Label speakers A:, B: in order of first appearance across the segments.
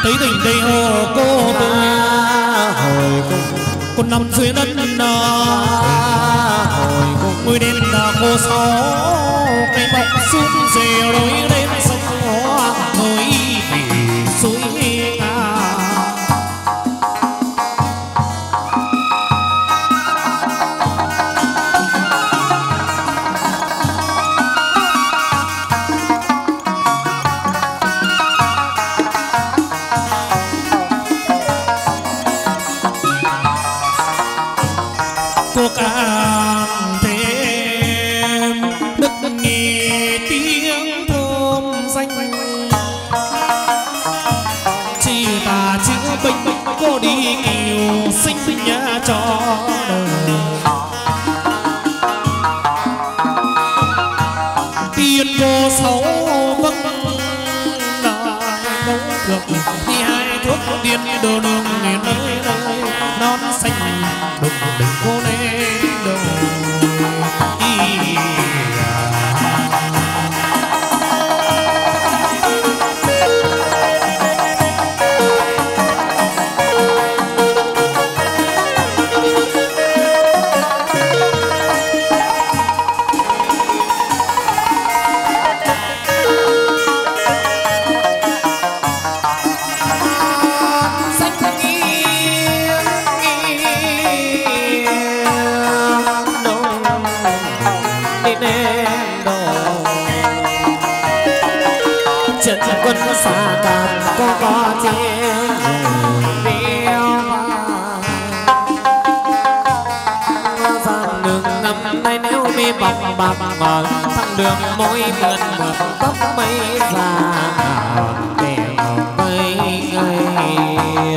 A: thấy tình đây hồ cô tôi
B: hồi
A: con nằm dưới đất
B: hồi
A: mùi đen khô sáu cây bọc xuống rìa lối lên sông hoa núi vì suối cô càng thêm đức nhì tiếng thơm danh chỉ ta chữa bệnh cô đi kiều sinh nhà cho đời tiên cô xấu vâng là đấu được thì hai thuốc tiên đồ đường nơi nơi non xanh đừng đừng cô lên đâu
B: quân xa cạn có tiếng reo vang đường năm nay nếu mi bọc bạc ngồi thăng đường môi mượt mượt tóc mây già để mây ngây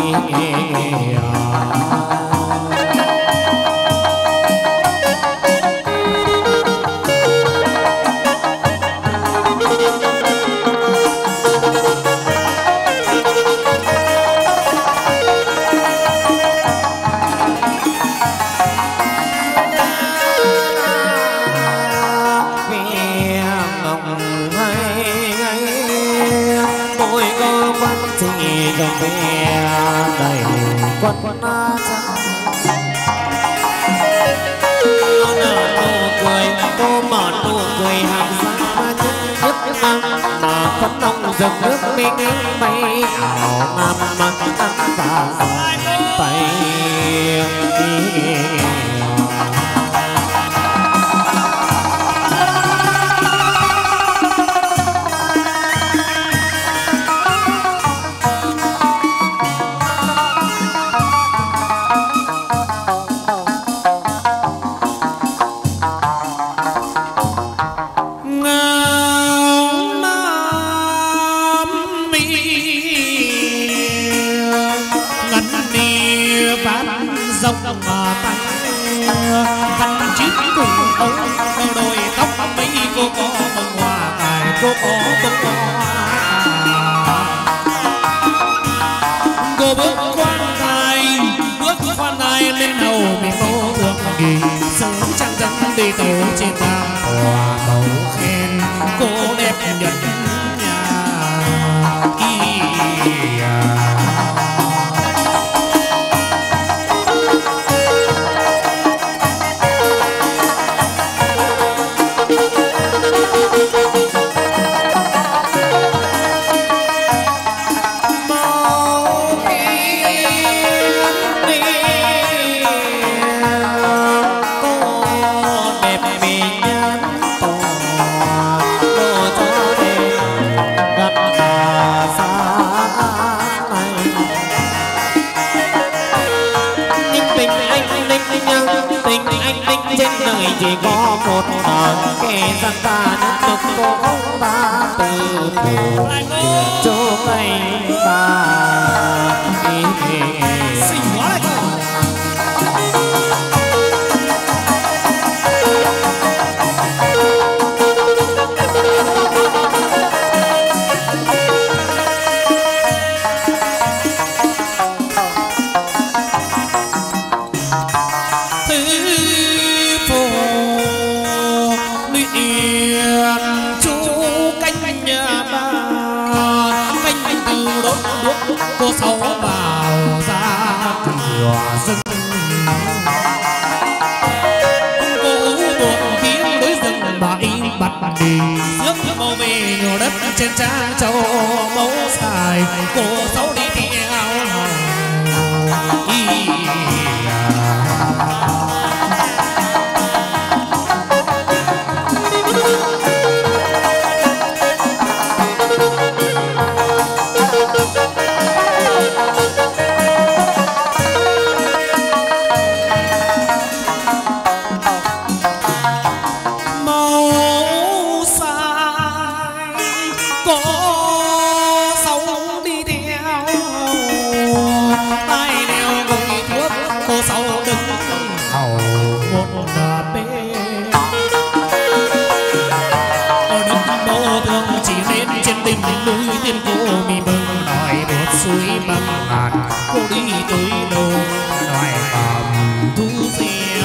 B: đầy quân cười cô mở nụ cười hàm răng nhất nhất mà phấn nông dòng nước minh bay ảo nam ăn và tay
A: dòng mà tay khăn chiếc cùng ông đôi tóc mấy cô có bông hoa cài cô có bông hoa cô bước khoan thai lên hầu mình cô thương kỳ sớm trăng trắng đi tàu trên nam hòa màu khen cô đẹp nhất nhà trên đời chỉ có một kẻ gian ta được cô không ta từ phủ cho anh ta xinh quá lại đốt lúc cô Sáu vào ra cửa rừng. Cô buồn tiếng đối rừng bãi bặt đi rước màu về nhổ đất trên trang châu mẫu xài. Cô Sáu đi theo núi tiên cô mi mừng nói một suối băng ngàn. Cô đi tới đâu nói cầm thu gieo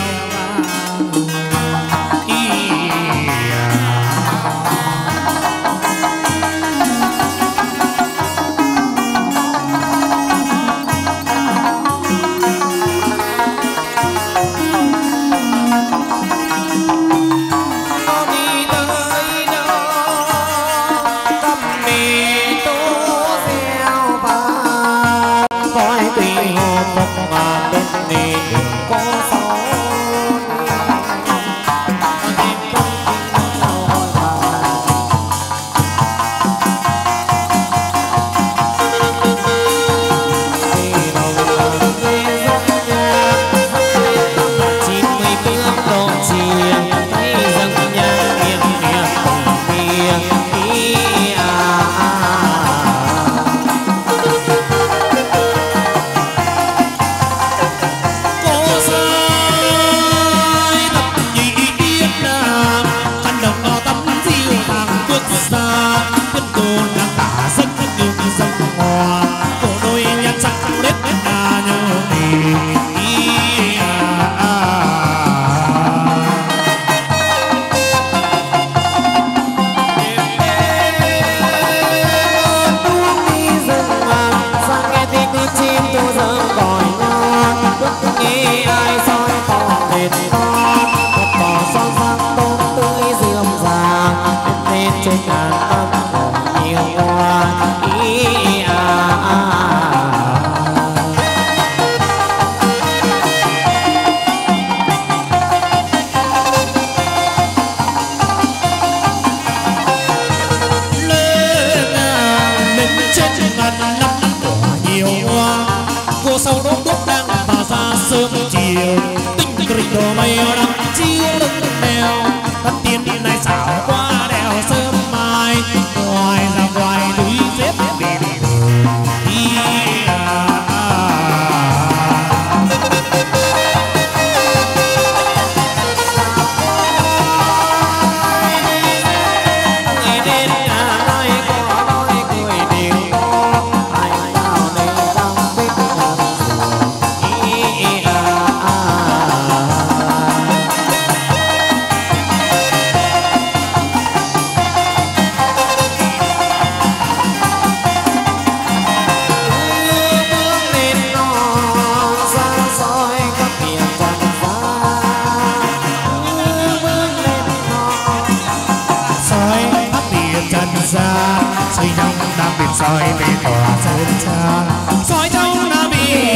A: soi về tòa sơn cha soi trong Nam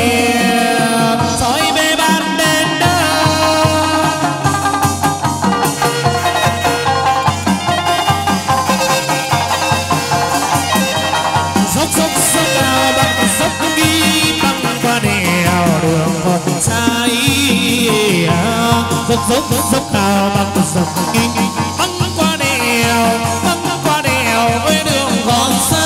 A: Biển soi về ban đêm đó dốc dốc dốc cao bằng dốc đi băng qua đèo đường còn sai dốc dốc dốc cao bằng dốc đi băng qua đèo ơi đường còn xa.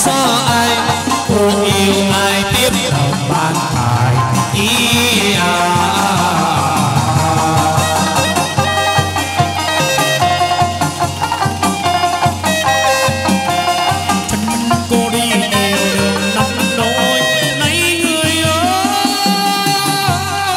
B: so ai cô yêu ai tiếp đầu ban tài ý
A: cô đi nhiều đường năm nỗi lấy người ơi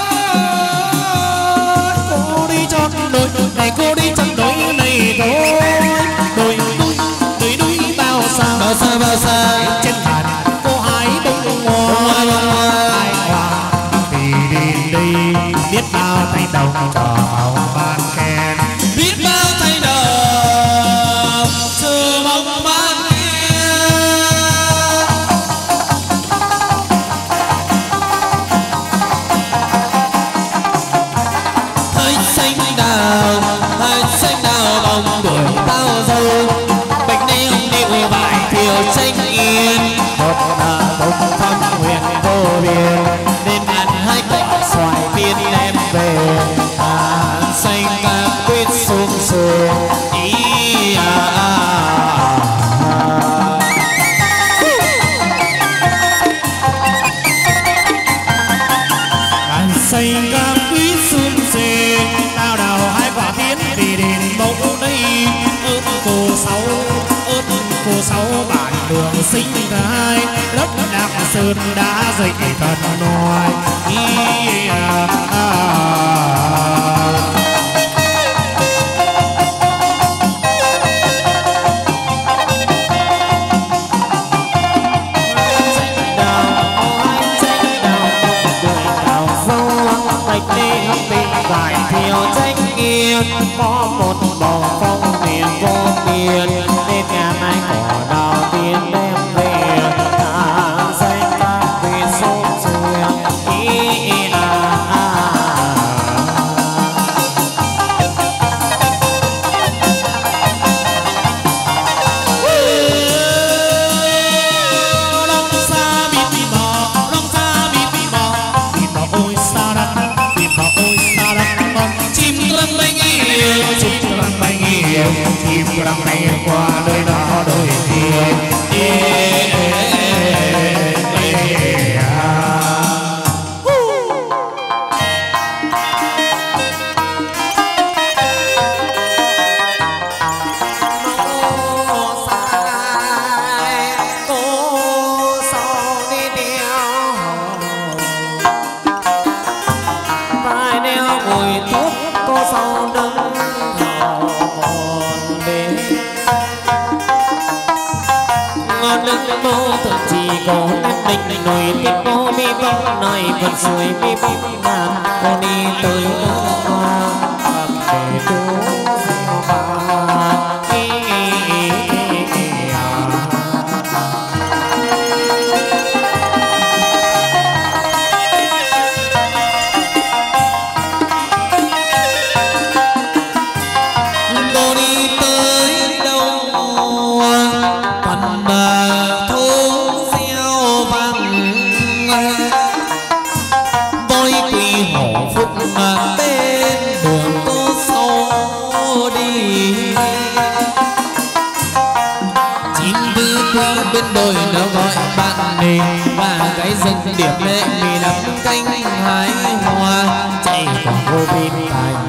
A: cô đi chọn đôi này cô đi chọn đôi này thôi đôi bao xa trên bàn cô hái bông hoa ai hoa thì đi biết bao thay đồng trò màu ban khen
B: biết bao thay đồng chờ mong ban hơi xanh đào bóng tuổi tao dâu bạch nêu điệu vải thiều tranh yên
A: một bông phong nguyện vô biên
B: nên ăn hai cạnh xoài biên đem về
A: xanh cam quyết xuống xuồng
B: ý
A: xanh cam quyết xuống xuồng đào đào hai quả tiến vì đền mẫu đây ơn cô sáu bản đường sinh thái đất đạc sơn đã dậy thần nói
B: vải thiều tranh nghiêng có một bầu phong miền vô miền nên nhà mai cỏ đào tiên đem về xanh cam vì sốt sương
A: chim răng bay qua nơi đó đôi kia
B: nồi tiếp cô mi bông nồi vượt suối mi bông ngàn cô đi tới hoa để chú gieo bà cô đi tới đâu phần bờ bên đường cô sâu đi chim tư qua bên đồi nó gọi bạn đi và cái rừng điểm lệ mì nắm canh hái hoa chạy còn vô bên thành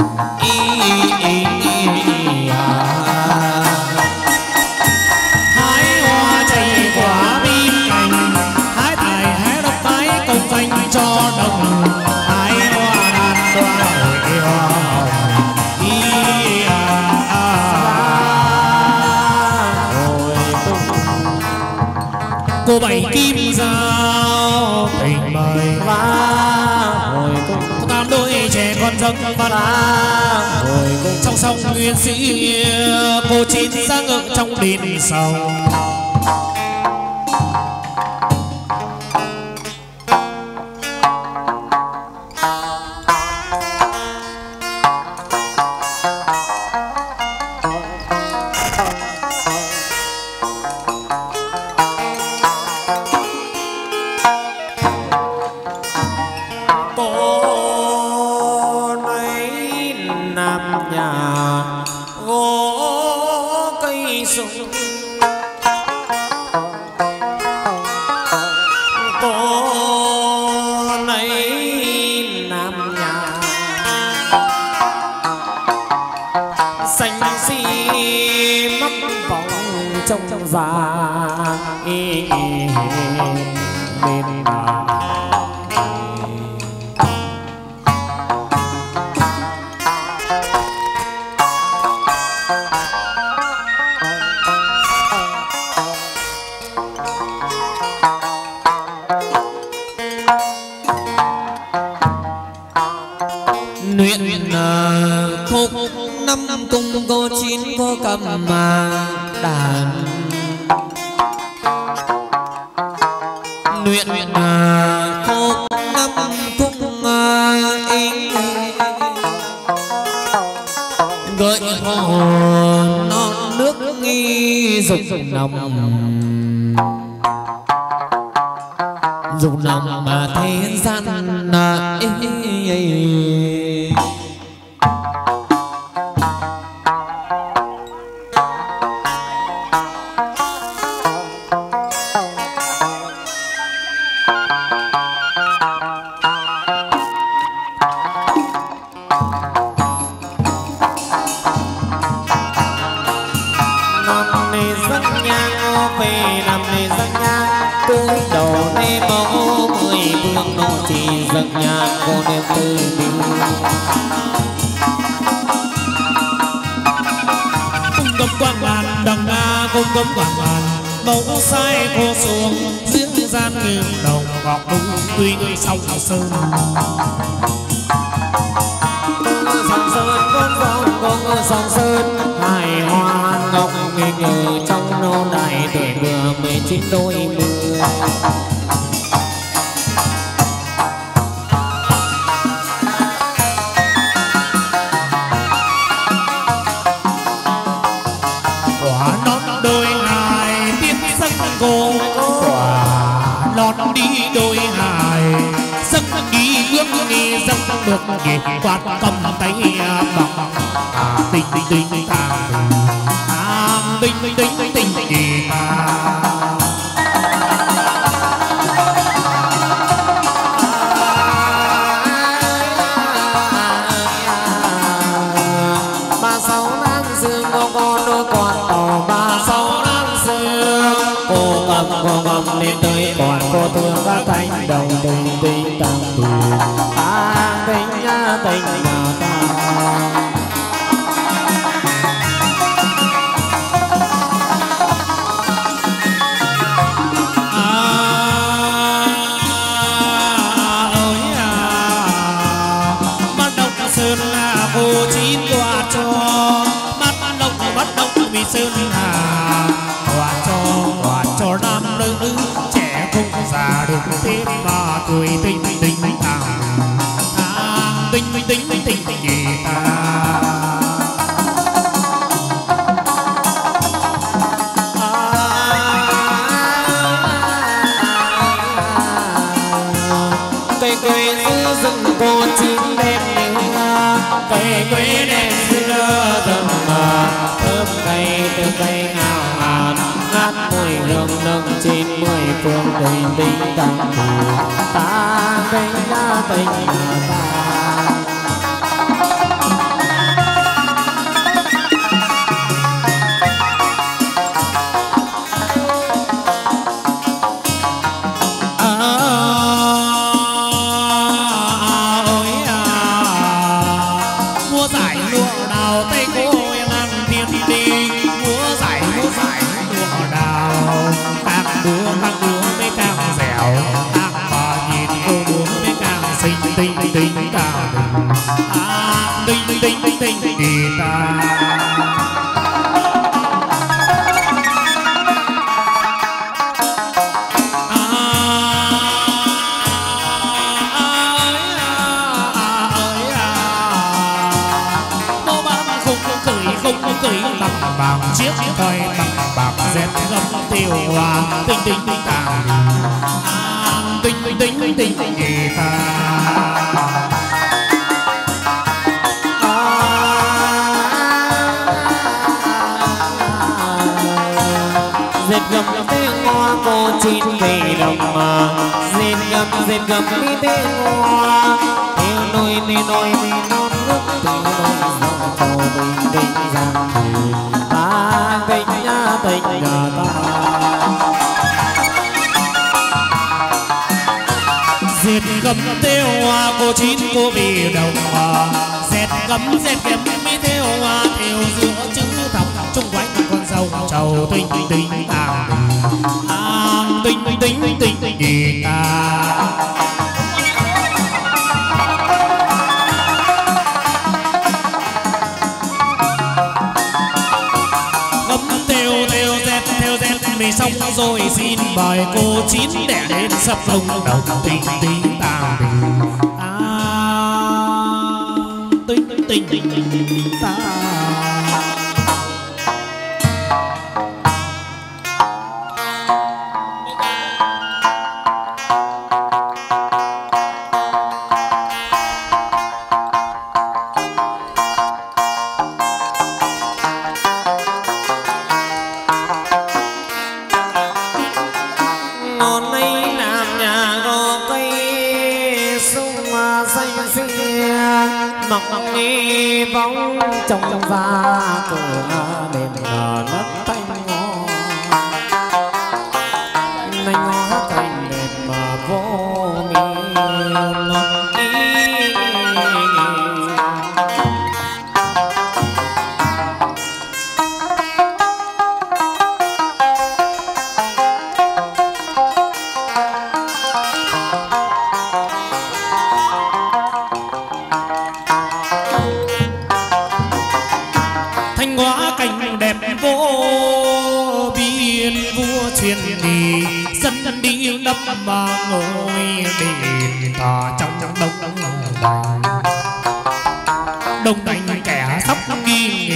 A: hái hoa chạy quả bên cành hái tài hái đốc hái công danh cho đồng cô bảy kim dao tình mời
B: hồi
A: tam đôi trẻ con dâng văn trong sông nguyên sĩ cô chín ra ngự trong đền sông
B: trong già bên
A: nguyện khúc năm cung cô chín cô cầm đàn nguyện khúc năm cung ý gợi hồn non nước nghi dục nồng mà thế gian cung cấm quảng bàn mẫu sai khô xuống diễn gian nghiêng đồng ngọc đúng tuy người sông sơn
B: sông sơn hài hoa ngọc nghề trong nô đại tuổi vừa 19 đôi mươi
A: đôi hài sắc đi bước đi sắc được nghề quạt cầm tay bằng tình tình gì
B: ba sáu năm dương có con đôi con tàu ba sáu năm dương cô cầm lên tới còn cô thương các thanh đầu tình tàng tình mà ta
A: bắt đầu sơn là cô chín quà cho bắt đầu vì sơn hà quà cho nam nữ trẻ không già được thêm mà tuổi tình tình gì ta
B: cây quê xưa rừng cô chín đẹp như cây quê đẹp xưa rừng thơm cây ngào ngát mùi hương nâng 90 phương tình tàng ta tình ta
A: tình gì ta bằng chiếc thời bằng bạc dệt ngâm tiêu hoa tình ta tình gì ta
B: dệt ngâm tiếng hoa cô chín về đồng mà dệt ngâm đi tiếng hoa theo nôi non nước từ nôi dòng cầu bình giang ta tình tình ta.
A: Diệt gấm theo hoa cô chín cô vì đồng dệt gấm dệt kém mi theo hoa theo giữa chữ thọc chung quanh con dâu trầu tinh tinh tinh tinh tinh tinh gì ta. Mình xong rồi xin bài cô chín để đến sắp lông đầu tình tình ta tình tình tình ta.
B: Bóng trong va cửa đèn đất thanh ngõ cành đẹp mà vô miên.
A: Mà ngồi đền thờ trong đông đành kẻ sắp nghi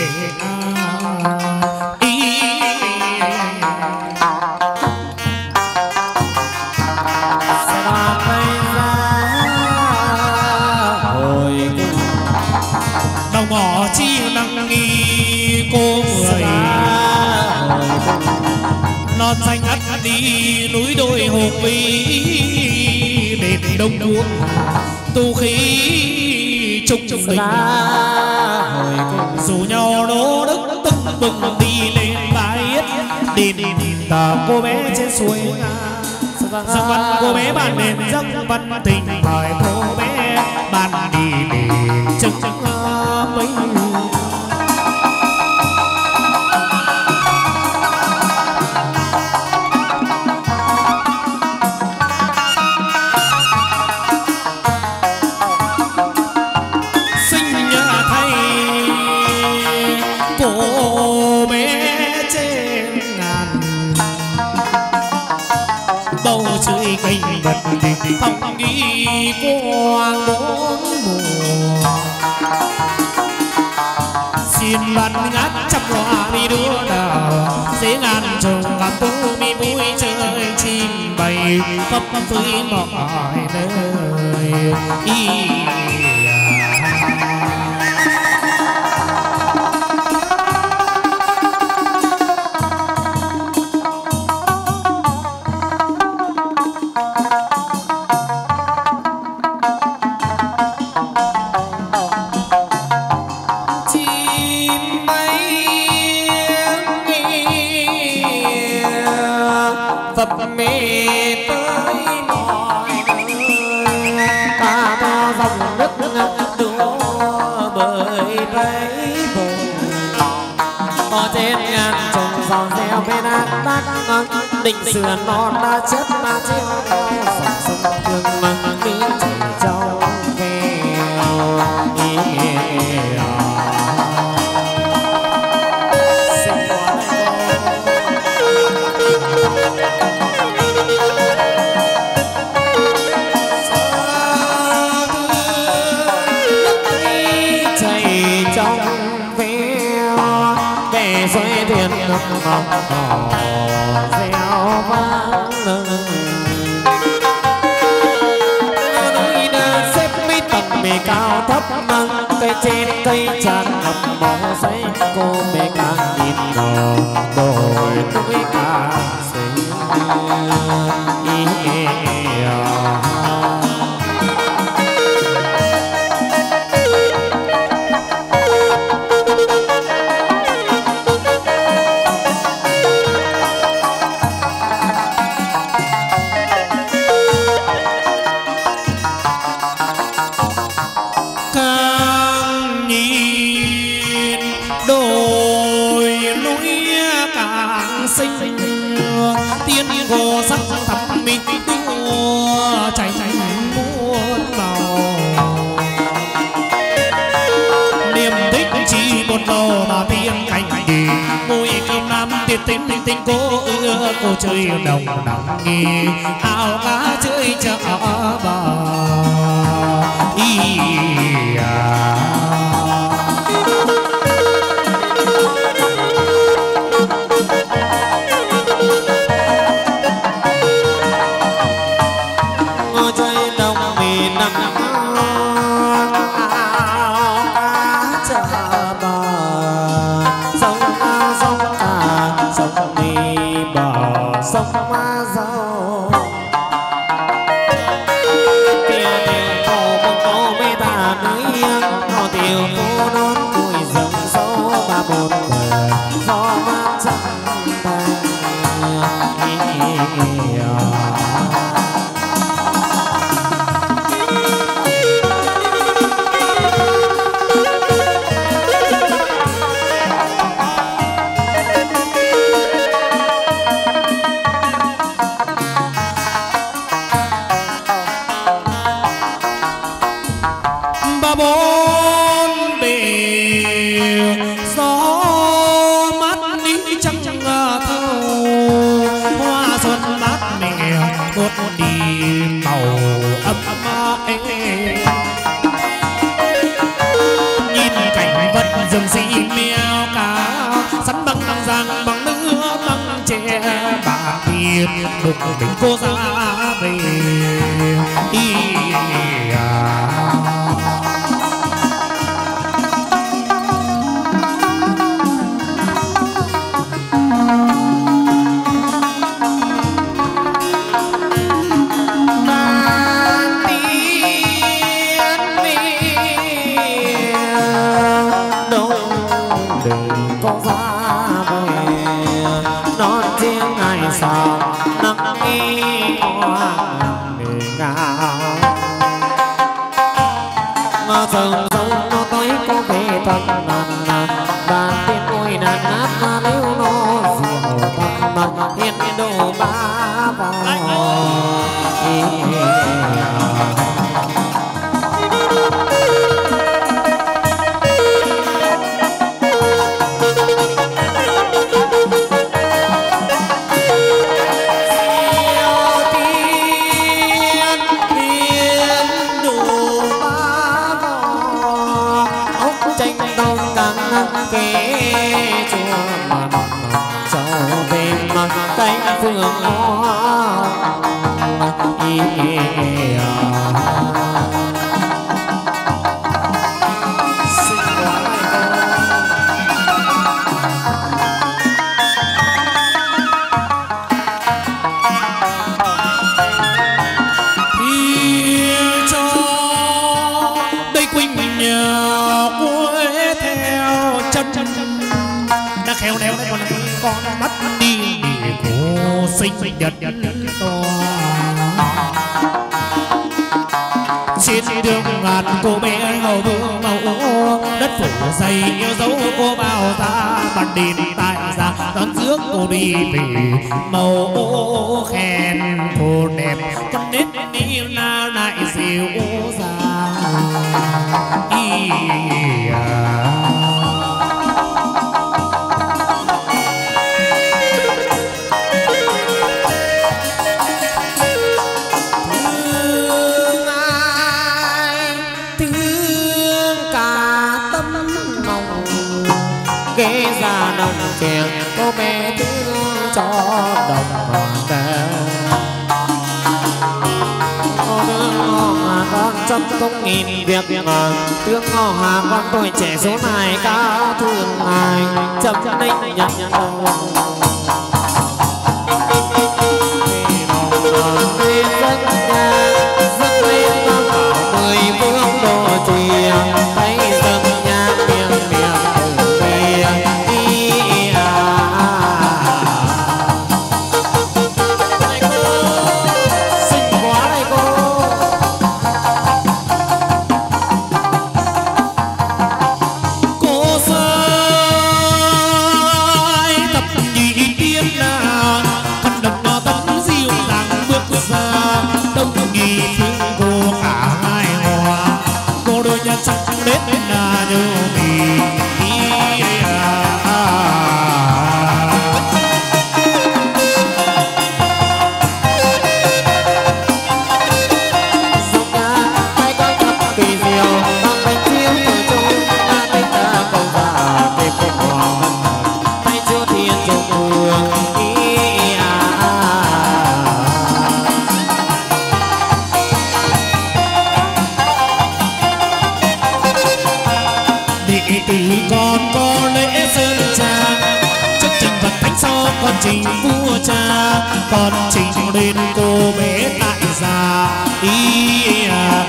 A: đồng bỏ chi năng nghi cô người non xanh ắt đi núi đồi hùng vĩ đền đông quốc tu khí trung bình rủ nhau đố đức tức bừng đi lên bãi đền tờ cô bé trên suối giấc văn cô bé bàn đền giấc văn tình mời cô bé bàn đi đền chân mấy. Phong nghi quang bốn mùa xin văn ngát trăm hoa đi đua đào dễ ngàn trồng ngàn tú mi vui chơi chim bay phấp phới mọi nơi. Định sửa non đã chất đã treo dòng sông thương mà cứ chảy trong chảy trong veo về xoay tiền ngọc gieo vang núi đá xếp mấy tầng mì cao thấp nâng cây trên cây tràn ngập màu xanh cô mẹ càng nhìn ngờ đồi núi càng xinh. sinh tiên vô sắc thắm mi đua cháy cháy muôn màu niềm thích chỉ một màu mà tiên cảnh đi mùi cơm nam tiệt tím tinh cô ưa cô chơi đồng đồng nghi ao cá chơi chợ bờ rừng xì mèo cá sắn băng giang bằng nước băng tre bà thiệt đục đỉnh cô ra về
B: sừng sông nó tới có về tận đàn tiên ôi đàn hát nếu nó diệu tận thiên đồ ba vò
A: khéo léo con mắt đi cô sinh nhật to trên đường ngàn cô bé hầu vương màu đất phủ dày yêu dấu cô bao ta bàn đền tại gia đón rước cô đi về màu khen cô đẹp con nết đi na lại dịu già
B: ghé ra đồng chèn cô bé thương cho đồng ca cô thương hòa con trong công nghìn việc thương hòa con tuổi trẻ số này cao thương ai chậm định nhận đồng
A: cho con trình vua cha, con trình lên cô bé tại già ý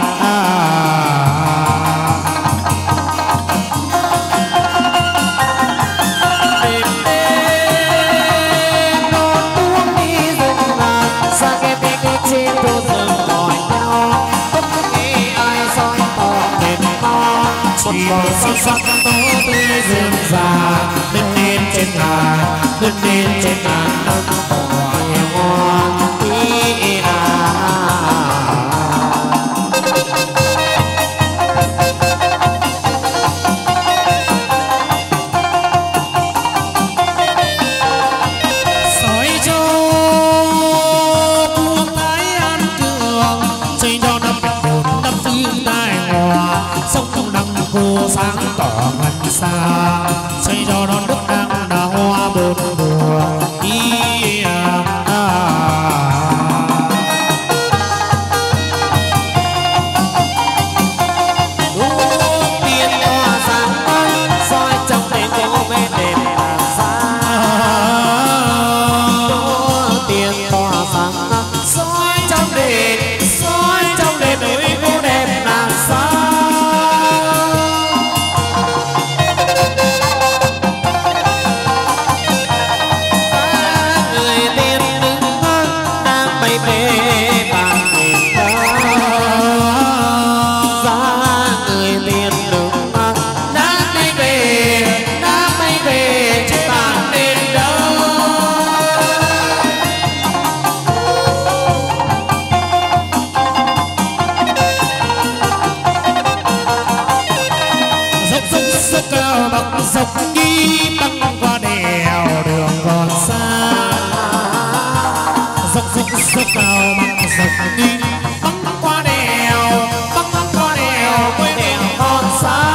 A: sắc sắc tố tươi rừng già lên lên trên ngàn năm cõi hoa soi cho vua thái an cường xây cho năm một năm phương đại hòa sông đăng cô sáng tỏ ngân xa xây cho non nước đang đào hoa bốn mùa dọc đi băng qua đèo đường còn xa dọc cao băng dọc đi băng qua đèo quê đèo còn xa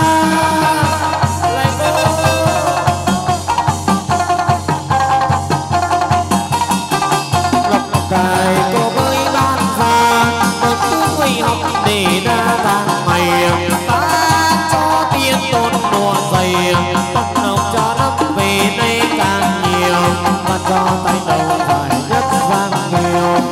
A: lộc cài cô với ban pha một cứ quỳ học để đa tàng mày ta cho tiên tôn mùa dày bóc nồng cho năm về nay càng nhiều và cho tay đầu phải nhất giang nhiều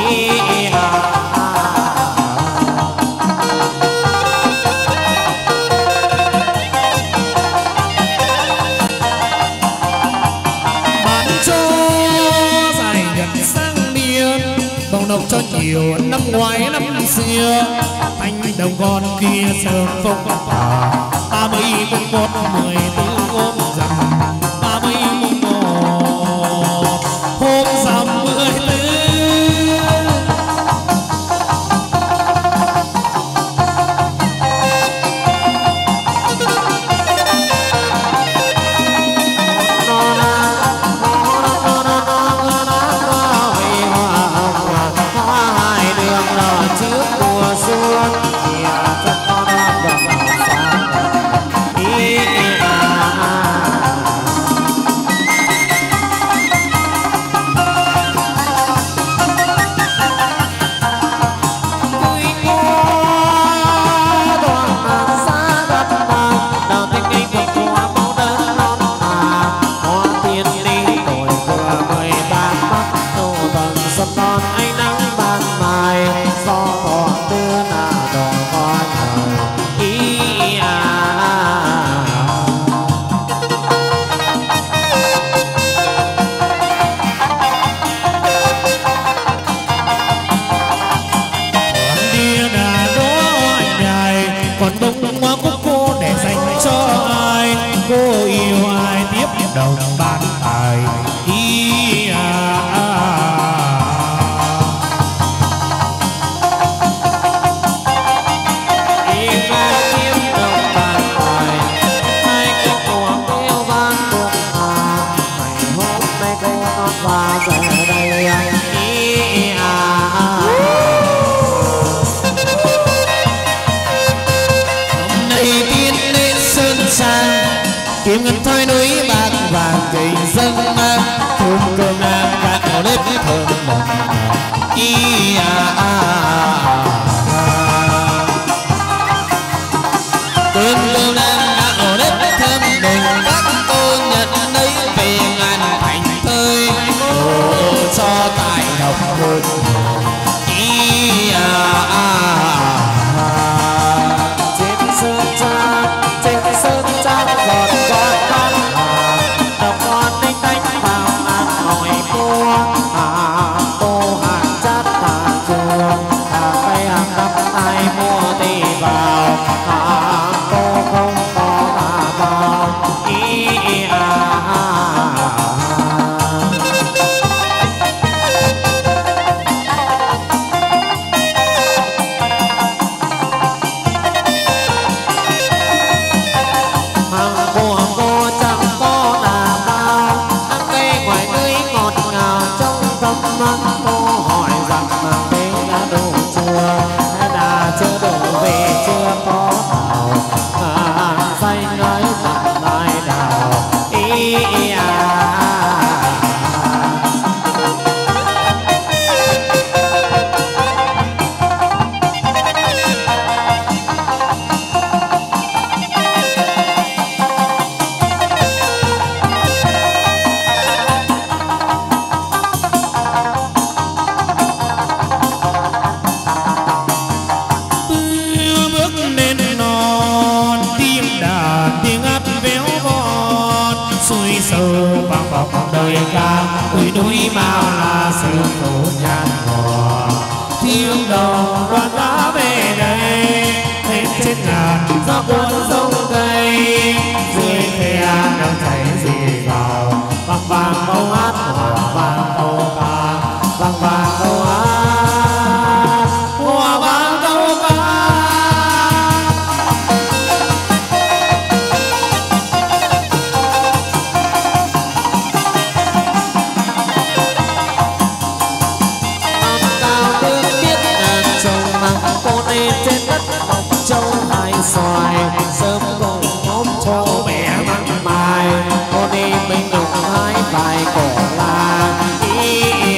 A: bán cho dài nhận sang miền bồng nồng cho nhiều năm ngoái năm xưa anh đồng con kia sớm phong tỏa 30 mùng 1 14 hôm rằm 30 mùng 1 hôm rằm 14 hai đường đò trước mùa xuân cô yêu ai tiếp đồng ban tài kiếm ngân thôi núi bạc vàng tình dân thơm cơm nam cạn nếp thơm mộng cơm cơm nam cạn nếp thơm đừng các cô nhận lấy về ngàn thành
B: núi bao là sự phụ nhàn mùa tiếng đầu đoàn đã về đây lên trên ngàn gió cuốn sông cây dưới khe đâu thấy gì vào vang vang câu hát hòa vang câu ca vang vang câu hát hòa vang câu ca. Trên đất mọc châu hai xoài sớm cùng ốm cho mẹ măng mai con đi mình đục hai bài cổ là ý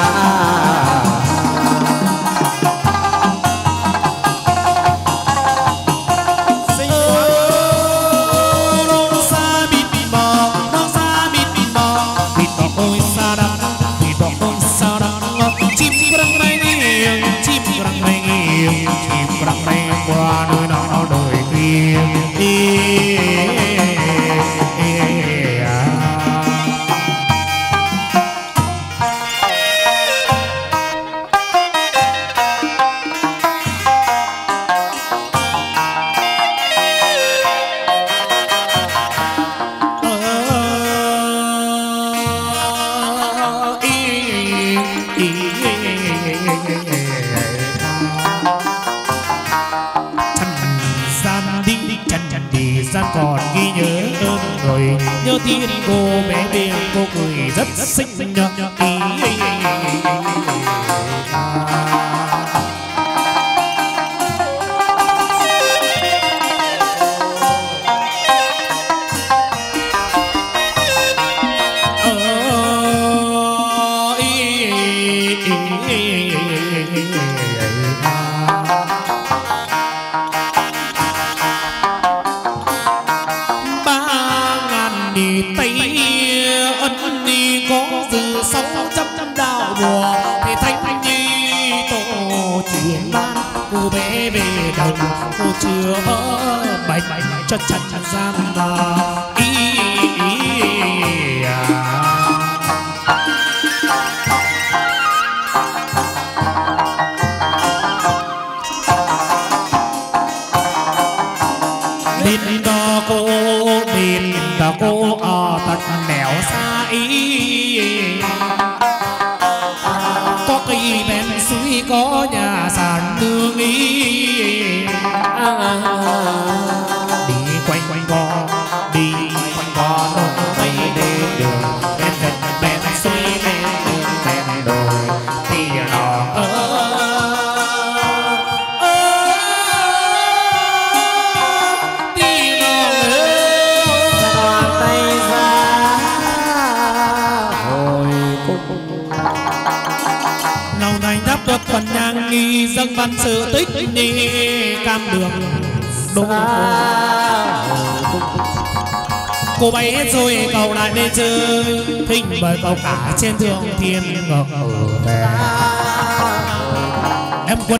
A: non xa bịt bò ôi xa đắng ôi xa đắng chim răng bay nghiêng chim răng bay nghiêng chim răng bay qua nơi nào đời kia gian còn ghi nhớ ơn người nhớ thiên cô bé biển cô cười rất xinh ân đi có từ 600 đạo mùa thì thanh nhi tổ truyền ban cô bé về đồng cô chưa bạch cho chặt gian mà đến đó cô ở tận nẻo xa ý có cây bên suối có nhà sàn nương ý đi quanh co nông mây đến đường bên suối bên đồi thì nó tuất phần nhang nghi dâng văn sự tích ni cam đường đô cô bay hết rồi cầu lại nên chơi thinh bởi cầu cả trên thượng thiên ngọc em quân